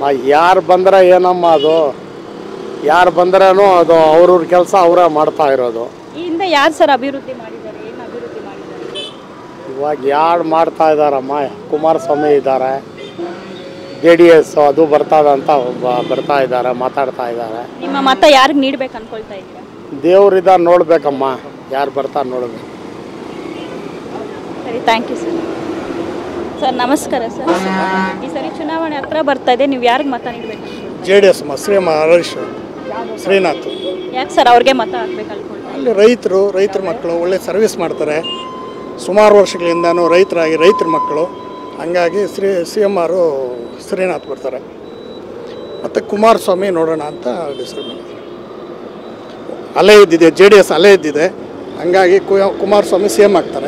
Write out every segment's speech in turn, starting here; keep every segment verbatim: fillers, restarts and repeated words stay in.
ಯಾರು ಬಂದರೆ ಏನಮ್ಮ ಅದು, ಯಾರು ಬಂದ್ರೂ ಅದು ಅವ್ರವ್ರ ಕೆಲಸ ಅವರೇ ಮಾಡ್ತಾ ಇರೋದು. ಈ ಹಿಂದೆ ಯಾರು ಸರ್ ಅಭಿವೃದ್ಧಿ ಮಾಡಿದ್ದಾರೆ, ಏನು ಅಭಿವೃದ್ಧಿ ಮಾಡಿದ್ದಾರೆ? ಇವಾಗ ಯಾರು ಮಾಡ್ತಾ ಇದ್ದಾರಮ್ಮ, ಕುಮಾರಸ್ವಾಮಿ ಇದ್ದಾರೆ, ಜೆ ಡಿ ಎಸ್ ಅದು ಬರ್ತದಂತ ಬರ್ತಾ ಇದ್ದಾರೆ, ಮಾತಾಡ್ತಾ ಇದ್ದಾರೆ. ನಿಮ್ಮ ಮತ ಯಾರಿಗೆ ನೀಡ್ಬೇಕು ಅನ್ಕೊಳ್ತಾ ಇದ್ದೀರಾ? ದೇವ್ರಿದ ನೋಡ್ಬೇಕಮ್ಮ, ಯಾರು ಬರ್ತಾರೆ ನೋಡ್ಬೇಕು. ಸರಿ, ಥ್ಯಾಂಕ್ ಯು ಸರ್. ಸರ್ ನಮಸ್ಕಾರ ಸರ್. ಈ ಸರಿ ಚುನಾವಣೆ ಹತ್ರ ಬರ್ತಾ ಇದೆ, ನೀವು ಯಾರಿಗೆ ಮತ ನೀಡಬೇಕು? J D S Shri Harish Srinath. ಯಾಕೆ ಸರ್ ಅವ್ರಿಗೆ ಮತ ಹಾಕ್ಬೇಕು ಅನ್ಕೊಳ್ತಾ? ಅಲ್ಲಿ ರೈತರು ರೈತರ ಮಕ್ಕಳು ಒಳ್ಳೆ ಸರ್ವಿಸ್ ಮಾಡ್ತಾರೆ, ಸುಮಾರು ವರ್ಷಗಳಿಂದನೂ ರೈತರಾಗಿ ರೈತರ ಮಕ್ಕಳು, ಹಂಗಾಗಿ ಶ್ರೀ ಸಿ ಎಮ್ ಆರು ಶ್ರೀನಾಥ್ ಬರ್ತಾರೆ. ಮತ್ತು ಕುಮಾರಸ್ವಾಮಿ ನೋಡೋಣ ಅಂತ ಡಿಸೈಡ್ ಮಾಡಿದ್ದಾರೆ. ಅಲ್ಲೇ ಇದ್ದಿದೆ, ಜೆ ಡಿ ಎಸ್ ಅಲ್ಲೇ ಇದ್ದಿದೆ, ಹಂಗಾಗಿ ಕುಮಾರಸ್ವಾಮಿ ಸಿ ಎಮ್ ಆಗ್ತಾರೆ.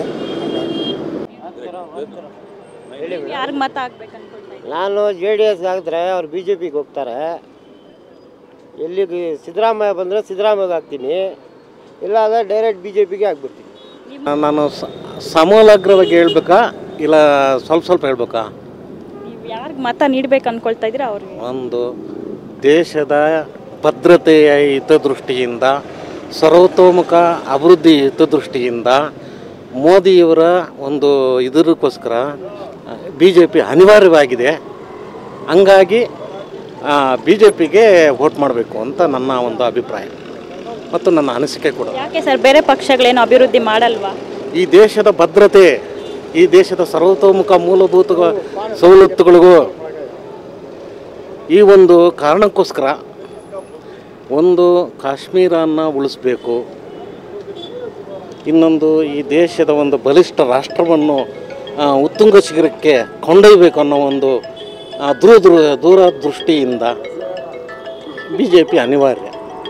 ಯಾರಿಗೆ ಮತ ಹಾಕ್ಬೇಕು ಅನ್ಕೊಳ್ತಾ ಇದ್ದೀರಾ? ನಾನು ಜೆ ಡಿ ಎಸ್ ಹಾಕಿದ್ರೆ ಅವ್ರು ಬಿ ಜೆ ಪಿಗೆ ಹೋಗ್ತಾರೆ. ಎಲ್ಲಿಗೆ ಸಿದ್ದರಾಮಯ್ಯ ಬಂದರೆ ಸಿದ್ದರಾಮಯ್ಯಗೆ ಹಾಕ್ತೀನಿ, ಇಲ್ಲ ಅಂದರೆ ಡೈರೆಕ್ಟ್ ಬಿ ಜೆ ಪಿಗೆ ಹಾಕ್ಬಿಡ್ತೀನಿ. ನಾನು ಸಮೂಲಾಗ್ರವಾಗಿ ಹೇಳ್ಬೇಕಾ ಇಲ್ಲ ಸ್ವಲ್ಪ ಸ್ವಲ್ಪ ಹೇಳ್ಬೇಕಾ? ನೀವು ಯಾರಿಗೆ ಮತ ನೀಡ್ಬೇಕು ಅನ್ಕೊಳ್ತಾ ಇದ್ದೀರಾ ಅವ್ರಿಗೆ? ಒಂದು ದೇಶದ ಭದ್ರತೆಯ ಹಿತದೃಷ್ಟಿಯಿಂದ, ಸರ್ವತೋಮುಖ ಅಭಿವೃದ್ಧಿ ಹಿತದೃಷ್ಟಿಯಿಂದ ಮೋದಿಯವರ ಒಂದು ಇದಕ್ಕೋಸ್ಕರ ಬಿ ಜೆ ಪಿ ಅನಿವಾರ್ಯವಾಗಿದೆ. ಹಂಗಾಗಿ ಬಿ ಜೆ ಪಿಗೆ ವೋಟ್ ಮಾಡಬೇಕು ಅಂತ ನನ್ನ ಒಂದು ಅಭಿಪ್ರಾಯ ಮತ್ತು ನನ್ನ ಅನಿಸಿಕೆ ಕೂಡ. ಯಾಕೆ ಸರ್ ಬೇರೆ ಪಕ್ಷಗಳೇನು ಅಭಿವೃದ್ಧಿ ಮಾಡಲ್ವಾ? ಈ ದೇಶದ ಭದ್ರತೆ, ಈ ದೇಶದ ಸರ್ವತೋಮುಖ ಮೂಲಭೂತ ಸವಲತ್ತುಗಳಿಗೂ ಈ ಒಂದು ಕಾರಣಕ್ಕೋಸ್ಕರ ಒಂದು ಕಾಶ್ಮೀರನ ಉಳಿಸ್ಬೇಕು, ಇನ್ನೊಂದು ಈ ದೇಶದ ಒಂದು ಬಲಿಷ್ಠ ರಾಷ್ಟ್ರವನ್ನು ಉತ್ತುಂಗ ಶಿಖರಕ್ಕೆ ಕೊಂಡೊಯ್ಯಬೇಕು ಅನ್ನೋ ಒಂದು ದೂರ ದೂರ ದೂರದೃಷ್ಟಿಯಿಂದ ಬಿ ಜೆ ಪಿ ಅನಿವಾರ್ಯ.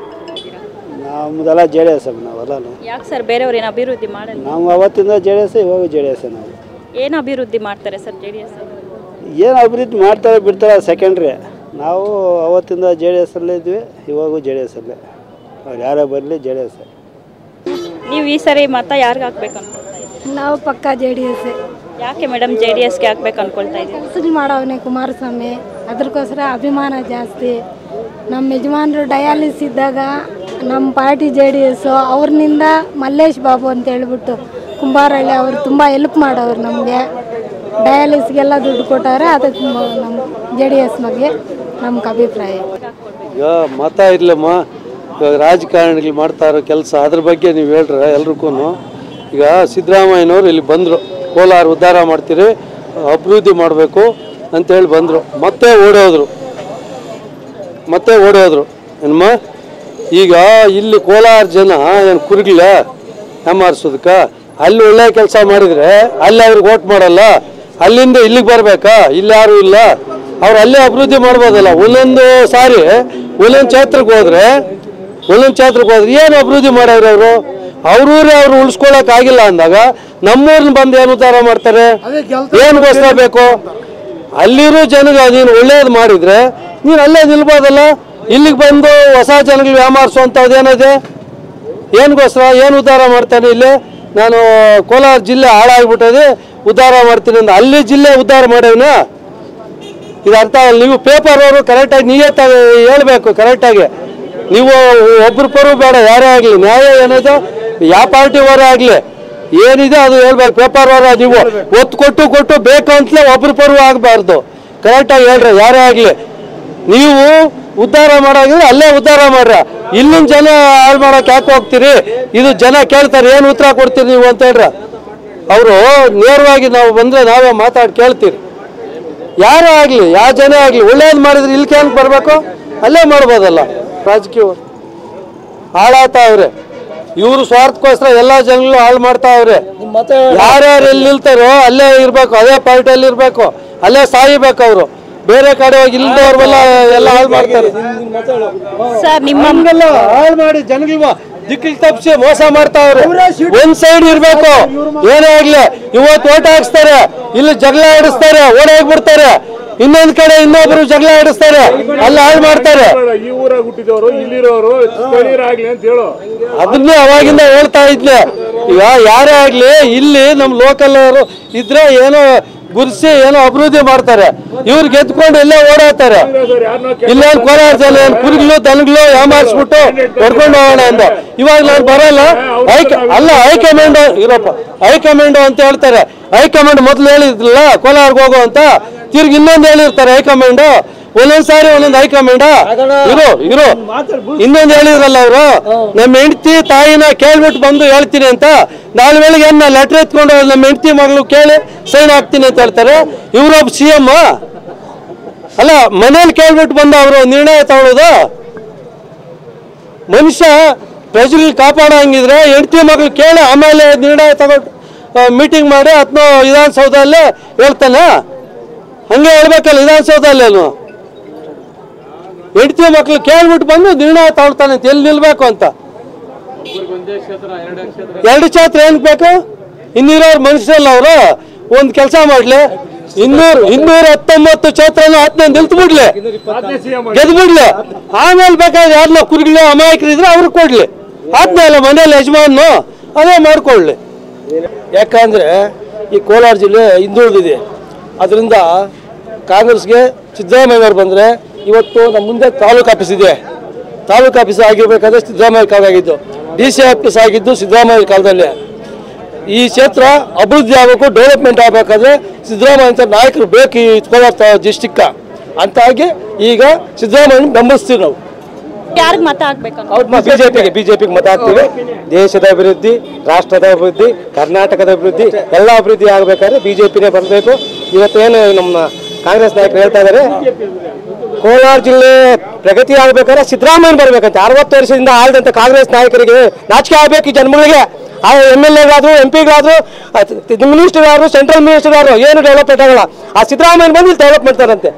ನಮ್ಮದೆಲ್ಲ ಜೆ ಡಿ ಎಸ್ ನಾವೆಲ್ಲ. ಯಾಕೆ ಸರ್ ಬೇರೆಯವ್ರು ಏನು ಅಭಿವೃದ್ಧಿ ಮಾಡಲ್ಲ? ನಾವು ಅವತ್ತಿಂದ ಜೆ ಡಿ ಎಸ್, ಇವಾಗ ಜೆ ಡಿ ಎಸ್. ನಾವು ಏನು ಅಭಿವೃದ್ಧಿ ಮಾಡ್ತಾರೆ ಸರ್ ಜೆ ಡಿ ಎಸ್? ಏನು ಅಭಿವೃದ್ಧಿ ಮಾಡ್ತಾರೆ ಬಿಡ್ತಾರೆ ಸೆಕೆಂಡ್ರಿ. ನಾವು ಅವತ್ತಿಂದ ಜೆ ಡಿ ಎಸ್ ಅಲ್ಲೇ ಇದ್ವಿ, ಇವಾಗೂ ಜೆ ಡಿ ಎಸ್ ಅಲ್ಲೇ. ಅವ್ರು ಯಾರೇ ಬರಲಿ ಜೆ ಡಿ ಎಸ್. ನೀವು ಈ ಸರಿ ಮತ ಯಾರಿಗೆ ಹಾಕ್ಬೇಕು ಅನ್ಕೊಳ್ತಾ ಇದ್ದೀರಿ? ನಾವು ಪಕ್ಕ ಜೆ ಡಿ ಎಸ್. ಯಾಕೆ ಮೇಡಮ್ ಜೆ ಡಿ ಎಸ್ಗೆ ಹಾಕ್ಬೇಕು ಅನ್ಕೊಳ್ತಾ ಇದ್ದೀವಿ? ಕೆಲಸ ಮಾಡವನೆ ಕುಮಾರಸ್ವಾಮಿ, ಅದಕ್ಕೋಸ್ಕರ ಅಭಿಮಾನ ಜಾಸ್ತಿ. ನಮ್ಮ ಯಜಮಾನರು ಡಯಾಲಿಸ್ ಇದ್ದಾಗ ನಮ್ಮ ಪಾರ್ಟಿ ಜೆ ಡಿ ಎಸ್ಸು, ಅವ್ರನಿಂದ ಮಲ್ಲೇಶ್ ಬಾಬು ಅಂತ ಹೇಳ್ಬಿಟ್ಟು ಕುಂಬಾರಳ್ಳಿ ಅವರು ತುಂಬ ಹೆಲ್ಪ್ ಮಾಡೋರು ನಮಗೆ. ಡಯಾಲಿಸ್ಗೆಲ್ಲ ದುಡ್ಡು ಕೊಟ್ಟಾರೆ, ಅದಕ್ಕೆ ನಮ್ಮ ಜೆ ಡಿ ಎಸ್ ಬಗ್ಗೆ ನಮ್ಗೆ ಅಭಿಪ್ರಾಯ. ಈಗ ಮತ ಇರ್ಲಮ್ಮ, ಇವಾಗ ರಾಜಕಾರಣಿಗಳು ಮಾಡ್ತಾ ಇರೋ ಕೆಲಸ ಅದ್ರ ಬಗ್ಗೆ ನೀವು ಹೇಳ್ರೆ ಎಲ್ರಿಗೂ. ಈಗ ಸಿದ್ದರಾಮಯ್ಯನವ್ರು ಇಲ್ಲಿ ಬಂದರು, ಕೋಲಾರ ಉದ್ಧಾರ ಮಾಡ್ತೀರಿ, ಅಭಿವೃದ್ಧಿ ಮಾಡಬೇಕು ಅಂತೇಳಿ ಬಂದರು, ಮತ್ತೆ ಓಡೋದ್ರು ಮತ್ತೆ ಓಡೋದ್ರು ಏನಮ್ಮ. ಈಗ ಇಲ್ಲಿ ಕೋಲಾರ ಜನ ಏನು ಕುರುಗಿಲ್ಲ ಹೆಮ್ಮಾರಿಸೋದಕ್ಕೆ? ಅಲ್ಲಿ ಒಳ್ಳೆ ಕೆಲಸ ಮಾಡಿದರೆ ಅಲ್ಲಿ ಅವ್ರಿಗೆ ಓಟ್ ಮಾಡಲ್ಲ, ಅಲ್ಲಿಂದ ಇಲ್ಲಿಗೆ ಬರಬೇಕಾ? ಇಲ್ಲಿ ಯಾರು ಇಲ್ಲ, ಅವ್ರು ಅಲ್ಲೇ ಅಭಿವೃದ್ಧಿ ಮಾಡ್ಬೋದಲ್ಲ. ಒಂದೊಂದು ಸಾರಿ ಒಂದೊಂದು ಕ್ಷೇತ್ರಕ್ಕೆ ಹೋದ್ರೆ ಒಂದೊಂದು ಕ್ಷೇತ್ರಕ್ಕೆ ಹೋದ್ರೆ ಏನು ಅಭಿವೃದ್ಧಿ ಮಾಡ್ಯಾವ್ರೆ ಅವರು? ಅವ್ರೂರೇ ಅವ್ರು ಉಳಿಸ್ಕೊಳಕ್ ಆಗಿಲ್ಲ ಅಂದಾಗ ನಮ್ಮೂರ್ನ ಬಂದು ಏನು ಉದ್ಧಾರ ಮಾಡ್ತಾರೆ? ಏನು ಗೋಸ್ಕರ ಬೇಕು? ಅಲ್ಲಿರೋ ಜನಗೆ ನೀನು ಒಳ್ಳೇದು ಮಾಡಿದ್ರೆ ನೀನು ಅಲ್ಲೇ ನಿಲ್ಬೋದಲ್ಲ. ಇಲ್ಲಿಗೆ ಬಂದು ಹೊಸ ಜನಗಳು ವ್ಯಾಮಾರಿಸುವಂಥದ್ದೇನಿದೆ? ಏನ್ಗೋಸ್ಕರ ಏನು ಉದ್ಧಾರ ಮಾಡ್ತಾನೆ? ಇಲ್ಲಿ ನಾನು ಕೋಲಾರ ಜಿಲ್ಲೆ ಹಾಳಾಗ್ಬಿಟ್ಟದೆ, ಉದ್ಧಾರ ಮಾಡ್ತೀನಿ ಅಂತ ಅಲ್ಲಿ ಜಿಲ್ಲೆ ಉದ್ಧಾರ ಮಾಡೇವನ? ಇದು ಅರ್ಥ ಆಗಲ್ಲ. ನೀವು ಪೇಪರ್ ಅವರು ಕರೆಕ್ಟಾಗಿ ನೀವೇ ತ ಹೇಳ್ಬೇಕು ಕರೆಕ್ಟಾಗಿ. ನೀವು ಒಬ್ರು ಪರು ಬೇಡ, ಯಾರೇ ಆಗಲಿ, ನ್ಯಾಯ ಏನಿದೆ ಯಾವ ಪಾರ್ಟಿಯವರೇ ಆಗಲಿ, ಏನಿದೆ ಅದು ಹೇಳ್ಬೇಕು. ಪೇಪರ್ ಅವರ ನೀವು ಒತ್ತು ಕೊಟ್ಟು ಕೊಟ್ಟು ಬೇಕು ಅಂತಲೇ ಒಬ್ರು ಪರು ಆಗಬಾರ್ದು. ಕರೆಕ್ಟಾಗಿ ಹೇಳ್ರಿ, ಯಾರೇ ಆಗಲಿ. ನೀವು ಉದ್ಧಾರ ಮಾಡೋಂಗಿದ್ರೆ ಅಲ್ಲೇ ಉದ್ಧಾರ ಮಾಡ್ರ, ಇಲ್ಲಿನ ಜನ ಹಾಳು ಮಾಡೋಕೆ ಯಾಕೆ ಹೋಗ್ತೀರಿ? ಇದು ಜನ ಕೇಳ್ತಾರೆ, ಏನು ಉತ್ತರ ಕೊಡ್ತೀರಿ ನೀವು ಅಂತ ಹೇಳ್ರ. ಅವರು ನೇರವಾಗಿ ನಾವು ಬಂದರೆ ನಾವೇ ಮಾತಾಡಿ ಕೇಳ್ತೀರಿ. ಯಾರೇ ಆಗಲಿ, ಯಾವ ಜನ ಆಗಲಿ, ಒಳ್ಳೇದು ಮಾಡಿದ್ರೆ ಇಲ್ಲಿ ಕೇಳಕ್ಕೆ ಬರಬೇಕು, ಅಲ್ಲೇ ಮಾಡ್ಬೋದಲ್ಲ. ರಾಜಕೀಯವರು ಹಾಳಾಗ್ತಾವ್ರೆ, ಇವರು ಸ್ವಾರ್ಥಕ್ಕೋಸ್ಕರ ಎಲ್ಲ ಜನಗಳು ಹಾಳು ಮಾಡ್ತಾವ್ರೆ. ಯಾರ್ಯಾರು ಎಲ್ಲಿ ನಿಲ್ತಾರೋ ಅಲ್ಲೇ ಇರ್ಬೇಕು, ಅದೇ ಪಾರ್ಟಿಯಲ್ಲಿ ಇರ್ಬೇಕು, ಅಲ್ಲೇ ಸಾಯಿಬೇಕು. ಅವರು ಬೇರೆ ಕಡೆ ಹೋಗಿ ಇಲ್ದವ್ರೆಲ್ಲ ಎಲ್ಲ ಹಾಳು ಮಾಡ್ತಾರೆ. ಸರ್ ನಿಮ್ಮನ್ನೆಲ್ಲ ಹಾಳು ಮಾಡಿ ಜನಗಳು ದಿಕ್ಕಿಗೆ ತಪ್ಪಿಸಿ ಮೋಸ ಮಾಡ್ತಾವ್ರೆ. ಒಂದ್ ಸೈಡ್ ಇರ್ಬೇಕು, ಏನೇ ಆಗ್ಲಿ. ಇವತ್ತು ಓಟ್ ಹಾಕ್ಸ್ತಾರೆ, ಇಲ್ಲಿ ಜಗಳ ಆಡಿಸ್ತಾರೆ, ಓಡ್ ಹೋಗ್ಬಿಡ್ತಾರೆ. ಇನ್ನೊಂದ್ ಕಡೆ ಇನ್ನೊಬ್ರು ಜಗಳ ಆಡಿಸ್ತಾರೆ, ಅಲ್ಲಿ ಹಾಳು ಮಾಡ್ತಾರೆ. ಅದನ್ನೇ ಅವಾಗಿಂದ ಹೇಳ್ತಾ ಇದ್ದೆ. ಈಗ ಯಾರೇ ಆಗ್ಲಿ, ಇಲ್ಲಿ ನಮ್ ಲೋಕಲ್ ಅವರು ಇದ್ರೆ ಏನೋ ಗುರ್ಸಿ ಏನೋ ಅಭಿವೃದ್ಧಿ ಮಾಡ್ತಾರೆ. ಇವ್ರು ಗೆದ್ಕೊಂಡು ಇಲ್ಲೇ ಓಡಾಡ್ತಾರೆ. ಇಲ್ಲೇ ಕೋಲಾರ ಜನ ಕುರಿಗಳು ದನಗಳು ಯಾಮಾರಿಸ್ಬಿಟ್ಟು ಹೊಡ್ಕೊಂಡು ಹೋಗೋಣ ಅಂದ. ಇವಾಗ ನಾನು ಬರಲ್ಲ, ಹೈಕ ಅಲ್ಲ ಹೈಕಮಾಂಡ್ ಇರಪ್ಪ ಹೈಕಮಾಂಡ್ ಅಂತ ಹೇಳ್ತಾರೆ. ಹೈಕಮಾಂಡ್ ಮೊದಲು ಹೇಳಿದ್ರಲ್ಲ ಕೋಲಾರ್ಗೆ ಹೋಗೋ ಅಂತ, ತಿರ್ಗಿ ಇನ್ನೊಂದು ಹೇಳಿರ್ತಾರೆ ಹೈಕಮಾಂಡ್. ಒಂದೊಂದ್ಸಾರಿ ಒಂದೊಂದು ಹೈಕಮಾಂಡ್ ಇರು ಇರು ಇನ್ನೊಂದು ಹೇಳಿದ್ರಲ್ಲ ಅವರು, ನಮ್ಮ ಹೆಂಡತಿ ತಾಯಿನ ಕೇಳ್ಬಿಟ್ಟು ಬಂದು ಹೇಳ್ತೀನಿ ಅಂತ. ನಾಳೆ ವೇಳೆಗೆ ಏನ ಲೆಟರ್ ಎತ್ಕೊಂಡು ನಮ್ಮ ಹೆಂಡತಿ ಮಗಳು ಕೇಳಿ ಸೈನ್ ಹಾಕ್ತೀನಿ ಅಂತ ಹೇಳ್ತಾರೆ. ಇವ್ರೊಬ್ಬ ಸಿ ಎಂ ಅಲ್ಲ, ಮನೇಲಿ ಕೇಳ್ಬಿಟ್ಟು ಬಂದ ಅವರು ನಿರ್ಣಯ ತಗೊಳ್ಳೋದು. ಮನುಷ್ಯ ಪ್ರಜೆಗಳು ಕಾಪಾಡಂಗಿದ್ರೆ ಹೆಂಡತಿ ಮಗಳು ಕೇಳಿ ಆಮೇಲೆ ನಿರ್ಣಯ ತಗೊಂಡು ಮೀಟಿಂಗ್ ಮಾಡಿ ಅದನ್ನ ವಿಧಾನಸೌಧಲ್ಲೇ ಹೇಳ್ತಾನೆ. ಹಂಗೆ ಹೇಳ್ಬೇಕಲ್ಲ ವಿಧಾನಸೌಧಲ್ಲೇನು. ಹೆಂಡತಿ ಮಕ್ಳು ಕೇಳ್ಬಿಟ್ಟು ಬಂದು ನಿರ್ಣಯ ತಗೊಳ್ತಾನೆ ಅಂತ ಎಲ್ಲಿ ನಿಲ್ಬೇಕು ಅಂತ. ಎರಡು ಕ್ಷೇತ್ರ ಏನ್ ಬೇಕು? ಇನ್ನೂರವ್ರ ಮನುಷ್ಯರಲ್ಲ ಅವರು ಒಂದ್ ಕೆಲಸ ಮಾಡ್ಲಿ, ಇನ್ನೂರು ಇನ್ನೂರ ಹತ್ತೊಂಬತ್ತು ಕ್ಷೇತ್ರನ ಹತ್ತನೇ ನಿಲ್ತು ಬಿಡ್ಲಿ, ಗೆದ್ದು ಬಿಡ್ಲಿ. ಆಮೇಲೆ ಬೇಕಾದ್ರೆ ಯಾರನ್ನ ಕುರಿಗಳು ಅಮಾಯಕರಿದ್ರೆ ಅವ್ರಿಗೆ ಕೊಡ್ಲಿ. ಆದ್ಮೇಲೆ ಅಲ್ಲ ಮನೇಲಿ ಯಜಮಾನು ಅದೇ ಮಾಡ್ಕೊಳ್ಳಿ. ಯಾಕಂದ್ರೆ ಈ ಕೋಲಾರ ಜಿಲ್ಲೆ ಹಿಂದುಳಿದಿದೆ. ಅದರಿಂದ ಕಾಂಗ್ರೆಸ್ಗೆ ಸಿದ್ದರಾಮಯ್ಯವ್ರು ಬಂದರೆ ಇವತ್ತು ನಮ್ಮ ಮುಂದೆ ತಾಲೂಕು ಆಫೀಸ್ ಇದೆ. ತಾಲೂಕು ಆಫೀಸ್ ಆಗಿರ್ಬೇಕಾದ್ರೆ ಸಿದ್ದರಾಮಯ್ಯ ಕಾಲ ಆಗಿದ್ದು, ಡಿ ಸಿ ಆಫೀಸ್ ಆಗಿದ್ದು ಸಿದ್ದರಾಮಯ್ಯ ಕಾಲದಲ್ಲಿ. ಈ ಕ್ಷೇತ್ರ ಅಭಿವೃದ್ಧಿ ಆಗಬೇಕು, ಡೆವಲಪ್ಮೆಂಟ್ ಆಗಬೇಕಾದ್ರೆ ಸಿದ್ದರಾಮಯ್ಯ ಅಂತ ನಾಯಕರು ಬೇಕು ಈ ಕೋಲಾರ ಡಿಸ್ಟಿಕ್ಕ ಅಂತಾಗಿ ಈಗ ಸಿದ್ದರಾಮಯ್ಯ ಬೆಂಬಲಿಸ್ತೀವಿ ನಾವು. ಯಾರಿಗೆ ಮತ ಹಾಕ್ಬೇಕು? ಬಿಜೆಪಿಗೆ ಬಿಜೆಪಿಗೆ ಮತ ಹಾಕ್ತೀವಿ. ದೇಶದ ಅಭಿವೃದ್ಧಿ, ರಾಷ್ಟ್ರದ ಅಭಿವೃದ್ಧಿ, ಕರ್ನಾಟಕದ ಅಭಿವೃದ್ಧಿ ಎಲ್ಲ ಅಭಿವೃದ್ಧಿ ಆಗಬೇಕಾದ್ರೆ ಬಿಜೆಪಿನೇ ಬರಬೇಕು. ಇವತ್ತೇನು ನಮ್ಮ ಕಾಂಗ್ರೆಸ್ ನಾಯಕರು ಹೇಳ್ತಾ ಇದ್ದಾರೆ, ಕೋಲಾರ ಜಿಲ್ಲೆ ಪ್ರಗತಿ ಆಗಬೇಕಾದ್ರೆ ಸಿದ್ದರಾಮಯ್ಯ ಬರ್ಬೇಕಂತ. ಅರವತ್ತು ವರ್ಷದಿಂದ ಆಳಿದಂತ ಕಾಂಗ್ರೆಸ್ ನಾಯಕರಿಗೆ ನಾಚಿಕೆ ಆಗಬೇಕು ಈ ಜನಗಳಿಗೆ. ಆ ಎಮ್ ಎಲ್ ಎಗಾದ್ರು ಎಂ ಪಿಗಾದ್ರು ಮಿನಿಸ್ಟರ್ ಆದ್ರು ಸೆಂಟ್ರಲ್ ಮಿನಿಸ್ಟರ್ ಆದ್ರು ಏನು ಡೆವಲಪ್ಮೆಂಟ್ ಆಗಲ್ಲ. ಆ ಸಿದ್ದರಾಮಯ್ಯ ಬಂದು ಇಲ್ಲಿ ಡೆವಲಪ್ ಮಾಡ್ತಾರಂತೆ.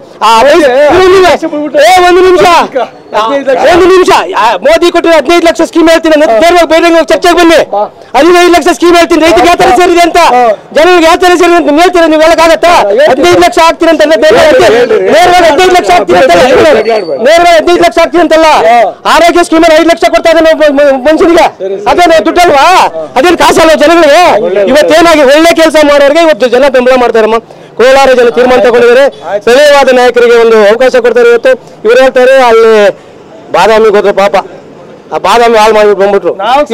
ಒಂದು ನಿಮಿಷ ಒಂದು ನಿಮಿಷ ಮೋದಿ ಕೊಟ್ಟಿರೋ ಹದಿನೈದು ಲಕ್ಷ ಸ್ಕೀಮ್ ಹೇಳ್ತೀನಿ, ಬೇರೆ ಚರ್ಚೆಗೆ ಬನ್ನಿ. ಹದಿನೈದು ಲಕ್ಷ ಸ್ಕೀಮ್ ಹೇಳ್ತೀನಿ, ರೈತರಿಗೆ ಯಾವ ತರ ಸೇರಿದೆ ಅಂತ, ಜನರಿಗೆ ಯಾವ ತರ ಸೇರಿದೆ ಅಂತ ಹೇಳ್ತೀರಾ ನೀವು? ಹೇಳಕ್ಕಾಗತ್ತಾ? ಹದಿನೈದು ಲಕ್ಷ ಆಗ್ತೀನಿ ಅಂತ ನೇರವಾಗಿ ಹದಿನೈದು ಲಕ್ಷ ಆಗ್ತೀನಿ ಅಂತಲ್ಲ, ನೇರವಾಗಿ ಹದಿನೈದು ಲಕ್ಷ ಆಗ್ತೀನಿ ಅಂತಲ್ಲ. ಆರೋಗ್ಯ ಸ್ಕೀಮಲ್ಲಿ ಐದು ಲಕ್ಷ ಕೊಡ್ತಾ ಇದ್ದಾನೆ ಮನುಷ್ಯನಿಗೆ, ಅದೇನು ದುಡ್ಡಲ್ವಾ? ಅದೇನು ಕಾಸಲ್ವ ಜನಗಳಿಗೆ? ಇವತ್ತೇನಾಗಿ ಒಳ್ಳೆ ಕೆಲಸ ಮಾಡೋರಿಗೆ ಇವತ್ತು ಜನ ಬೆಂಬಲ ಮಾಡ್ತಾರಮ್ಮ. ಕೋಲಾರ ಜನ ತೀರ್ಮಾನ ತಗೊಂಡಿದ್ದಾರೆ, ಸ್ಥಳೀಯವಾದ ನಾಯಕರಿಗೆ ಒಂದು ಅವಕಾಶ ಕೊಡ್ತಾರೆ. ಇವತ್ತು ಇವರು ಹೇಳ್ತಾರೆ ಅಲ್ಲಿ ಬಾದಾಮಿ ಹೋದ್ರೆ ಪಾಪ ಆ ಬಾದಾಮಿ ಹಾಳು ಮಾಡ್ಬಿಟ್ಟು ಬಂದ್ಬಿಟ್ರು.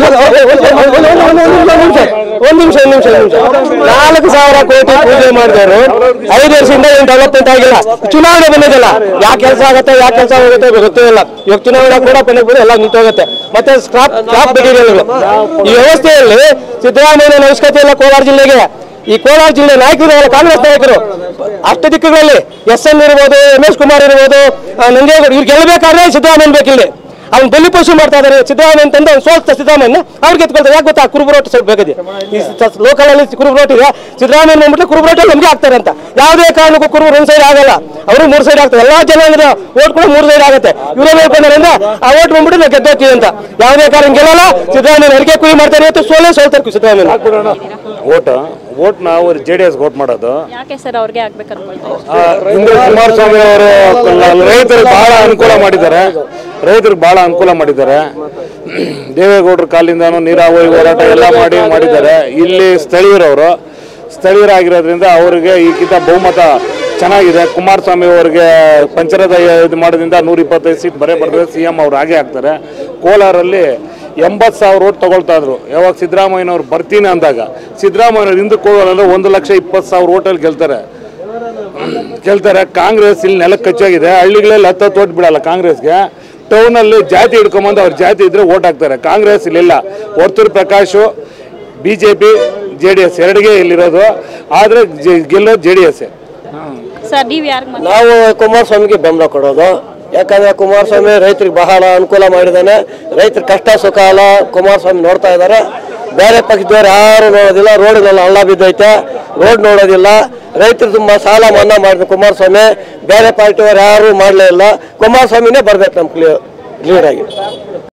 ಒಂದ್ ನಿಮಿಷ ಒಂದ್ ನಿಮಿಷ ನಿಮಿಷ ನಾಲ್ಕು ಸಾವಿರ ಕೋಟಿ ಪೂಜೆ ಮಾಡಿದವರು ಐದು ವರ್ಷದಿಂದ ಏನು ಡೆವಲಪ್ಮೆಂಟ್ ಆಗಿಲ್ಲ. ಚುನಾವಣೆ ಬಂದಿದ್ದಲ್ಲ, ಯಾಕೆ ಕೆಲಸ ಆಗುತ್ತೆ ಯಾಕೆ ಕೆಲಸ ಆಗುತ್ತೆ ಗೊತ್ತೇ ಇಲ್ಲ. ಇವಾಗ ಚುನಾವಣೆ ಕೂಡ ಕೊನೆಗೆ ಬಂದು ಎಲ್ಲ ನಿಂತೋಗುತ್ತೆ. ಮತ್ತೆ ಸ್ಕ್ರಾಪ್ ಸ್ಕ್ರಾಪ್ ಮೆಟೀರಿಯಲ್ ಈ ವ್ಯವಸ್ಥೆಯಲ್ಲಿ ಸಿದ್ದರಾಮಯ್ಯನ ಅವಶ್ಯಕತೆ ಇಲ್ಲ ಕೋಲಾರ ಜಿಲ್ಲೆಗೆ. ಈ ಕೋಲಾರ ಜಿಲ್ಲೆ ನಾಯಕರು ಕಾಂಗ್ರೆಸ್ ನಾಯಕರು ಅಷ್ಟ ದಿಕ್ಕುಗಳಲ್ಲಿ ಎಸ್ ಎನ್ ಇರ್ಬೋದು, ಎಂ ಎಸ್ ಕುಮಾರ್ ಇರ್ಬೋದು, ನಂಜೇಗೌಡ ಇವ್ರು ಗೆಲ್ಲಬೇಕಾದ್ರೆ ಸಿದ್ದರಾಮಯ್ಯ ಬೇಕಿಲ್ಲಿ. ಅವ್ನು ಬಲಿಪೋಷು ಮಾಡ್ತಾ ಇದ್ದಾರೆ ಸಿದ್ದರಾಮಯ್ಯ ಅಂತಂದು ಅವ್ನು ಸೋಲ್ತ ಸಿದ್ದರಾಮಯ್ಯನ ಅವ್ರಿಗೆ ಎತ್ಕೊಳ್ತಾರೆ. ಯಾಕೆ ಗೊತ್ತಾ? ಕುರುಬರೋಟು ಸ್ವಲ್ಪ ಬೇಕಿದೆ ಈ ಲೋಕಲ್ ಅಲ್ಲಿ ಕುರುಬರೋಟಿಗೆ ಸಿದ್ದರಾಮಯ್ಯ ಬಂದ್ಬಿಟ್ಟು ಕುರುಬರೋಟು ನಮಗೆ ಆಗ್ತಾರೆ ಅಂತ. ಯಾವುದೇ ಕಾರಣಕ್ಕೂ ಕುರುಬರು ಒಂದು ಸೈಡ್ ಆಗಲ್ಲ, ಅವರು ಮೂರು ಸೈಡ್ ಆಗ್ತಾರೆ. ಎಲ್ಲಾ ಜನ ಓಟ್ ಕೂಡ ಮೂರು ಸೈಡ್ ಆಗುತ್ತೆ. ಇವರೇ ಹೇಳ್ಕೊಂಡ್ರಿಂದ ಆ ಓಟ್ ಬಂದ್ಬಿಟ್ಟು ನಾವು ಗೆದ್ದೋಗ್ತೀವಿ ಅಂತ. ಯಾವುದೇ ಕಾರಣ ಗೆಲ್ಲಲ್ಲ. ಸಿದ್ದರಾಮಯ್ಯ ಅಡಿಕೆ ಕುರಿ ಮಾಡ್ತಾರೆ, ಇವತ್ತು ಸೋಲೇ ಸೋಲ್ತಾರೆ ಸಿದ್ದರಾಮಯ್ಯ. ಓಟ್ ಓಟ್ ನಾವು ಜೆ ಡಿ ಎಸ್ ಓಟ್ ಮಾಡೋದು. ಯಾಕೆ ಸರ್ ಅವ್ರಿಗೆ ಆಗ್ಬೇಕು ಅನ್ಕೊಳ್ತಾರೆ? ಹಿಂದೆ ಕುಮಾರಸ್ವಾಮಿ ಅವರು ರೈತರಿಗೆ ಬಹಳ ಅನುಕೂಲ ಮಾಡಿದ್ದಾರೆ, ರೈತರಿಗೆ ಬಹಳ ಅನುಕೂಲ ಮಾಡಿದ್ದಾರೆ. ದೇವೇಗೌಡರ ಕಾಲಿಂದಾನು ನೀರಾವರಿ ಹೋರಾಟ ಎಲ್ಲ ಮಾಡಿ ಮಾಡಿದ್ದಾರೆ. ಇಲ್ಲಿ ಸ್ಥಳೀಯರವರು ಸ್ಥಳೀಯರಾಗಿರೋದ್ರಿಂದ ಅವರಿಗೆ ಈಗಿಂತ ಬಹುಮತ ಚೆನ್ನಾಗಿದೆ. ಕುಮಾರಸ್ವಾಮಿ ಅವರಿಗೆ ಪಂಚರದ ಇದು ಮಾಡೋದ್ರಿಂದ ನೂರ ಇಪ್ಪತ್ತೈದು ಸೀಟ್ ಬರೇ ಬರ್ತದೆ. ಸಿ ಎಂ ಅವ್ರು ಹಾಗೆ ಆಗ್ತಾರೆ. ಕೋಲಾರಲ್ಲಿ ಎಂಬತ್ತು ಸಾವಿರ ಓಟ್ ತಗೊಳ್ತಾ ಇದ್ರು ಯಾವಾಗ ಸಿದ್ದರಾಮಯ್ಯನವ್ರು ಬರ್ತೀನಿ ಅಂದಾಗ. ಸಿದ್ದರಾಮಯ್ಯವ್ರು ಹಿಂದಕ್ಕೆ ಹೋಗೋದಂದ್ರೆ ಒಂದು ಲಕ್ಷ ಇಪ್ಪತ್ತು ಸಾವಿರ ಓಟಲ್ಲಿ ಗೆಲ್ತಾರೆ ಗೆಲ್ತಾರೆ ಕಾಂಗ್ರೆಸ್ ಇಲ್ಲಿ ನೆಲಕ್ಕೆ ಕಚ್ಚಾಗಿದೆ. ಹಳ್ಳಿಗಳಲ್ಲಿ ಹತ್ತು ಓಟ್ ಬಿಡಲ್ಲ ಕಾಂಗ್ರೆಸ್ಗೆ. ಟೌನಲ್ಲಿ ಜಾತಿ ಹಿಡ್ಕೊಂಬಂದು ಅವ್ರ ಜಾತಿ ಇದ್ರೆ ಓಟ್ ಹಾಕ್ತಾರೆ. ಕಾಂಗ್ರೆಸ್ ಇಲ್ಲಿಲ್ಲ. Varthur Prakash B J P J D S ಎರಡಿಗೆ ಇಲ್ಲಿರೋದು, ಆದರೆ ಗೆಲ್ಲೋದು ಜೆ ಡಿ ಎಸ್. ಸರ್ ನೀವು ಯಾರು? ನಾವು ಕುಮಾರಸ್ವಾಮಿಗೆ ಬೆಂಬಲ ಕೊಡೋದು. ಯಾಕಂದ್ರೆ ಕುಮಾರಸ್ವಾಮಿ ರೈತರಿಗೆ ಬಹಳ ಅನುಕೂಲ ಮಾಡಿದ್ದಾನೆ. ರೈತರ ಕಷ್ಟ ಸುಖ ಎಲ್ಲ ಕುಮಾರಸ್ವಾಮಿ ನೋಡ್ತಾ ಇದ್ದಾರೆ. ಬೇರೆ ಪಕ್ಷದವ್ರು ಯಾರು ನೋಡೋದಿಲ್ಲ. ರೋಡ್ಗೆಲ್ಲ ಹಳ್ಳ ಬಿದ್ದೈತೆ, ರೋಡ್ ನೋಡೋದಿಲ್ಲ. ರೈತರು ತುಂಬ ಸಾಲ ಮನ್ನಾ ಮಾಡಿದ್ರು ಕುಮಾರಸ್ವಾಮಿ. ಬೇರೆ ಪಾರ್ಟಿಯವ್ರು ಯಾರು ಮಾಡಲೇ ಇಲ್ಲ. ಕುಮಾರಸ್ವಾಮಿನೇ ಬರ್ಬೇಕು ನಮ್ಮ ಕ್ಲಿಯರ್ ಲೀಡ್ ಆಗಿ.